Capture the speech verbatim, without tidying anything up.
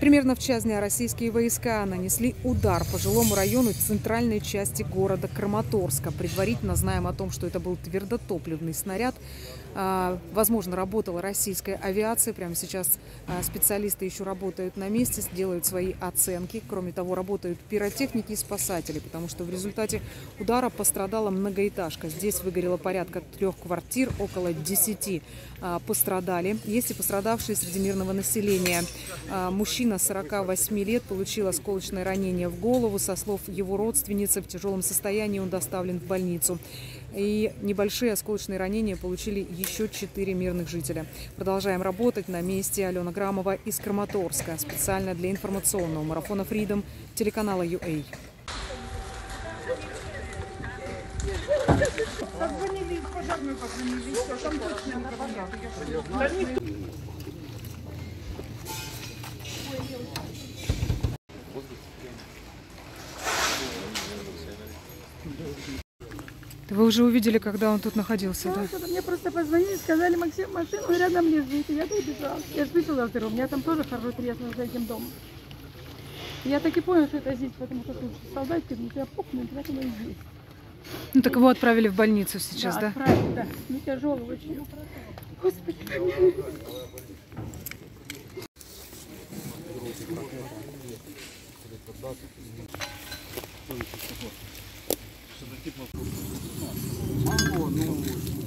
Примерно в час дня российские войска нанесли удар по жилому району центральной части города Краматорска. Предварительно знаем о том, что это был твердотопливный снаряд. Возможно, работала российская авиация. Прямо сейчас специалисты еще работают на месте, делают свои оценки. Кроме того, работают пиротехники и спасатели, потому что в результате удара пострадала многоэтажка. Здесь выгорело порядка трех квартир, около десяти пострадали. Есть и пострадавшие среди мирного населения. Мужчина сорока восьми лет получил осколочное ранение в голову. Со слов его родственницы, в тяжелом состоянии он доставлен в больницу. И небольшие осколочные ранения получили еще четыре мирных жителя. Продолжаем работать на месте. Алена Грамова из Краматорска. Специально для информационного марафона Freedom телеканала ю эй. Позвонили, пожарную позвонили, что там точно никого нет. Вы уже увидели, когда он тут находился, да? Да? Мне просто позвонили, сказали, Максим, машина рядом лежит, и я тут бежала. Я же слышала взрыв, у меня там тоже хорошо треснул за этим домом. Я так и понял, что это здесь, потому что тут солдатики, ну я пухну, поэтому и здесь. Ну так его отправили в больницу сейчас, да? Да, отправили, да. Ну тяжелый очень. Господи, помилуй. А, ну,